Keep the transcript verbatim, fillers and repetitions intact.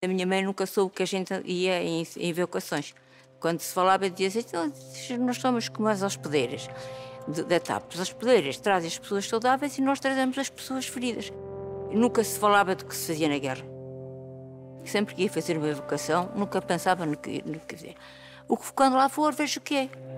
A minha mãe nunca soube que a gente ia em, em evacuações. Quando se falava, dizia assim, nós somos como as hospedeiras da T A P. As hospedeiras trazem as pessoas saudáveis e nós trazemos as pessoas feridas. Nunca se falava do que se fazia na guerra. Sempre que ia fazer uma evacuação, nunca pensava no que, no que fazer. O que quando lá for, vejo o que é.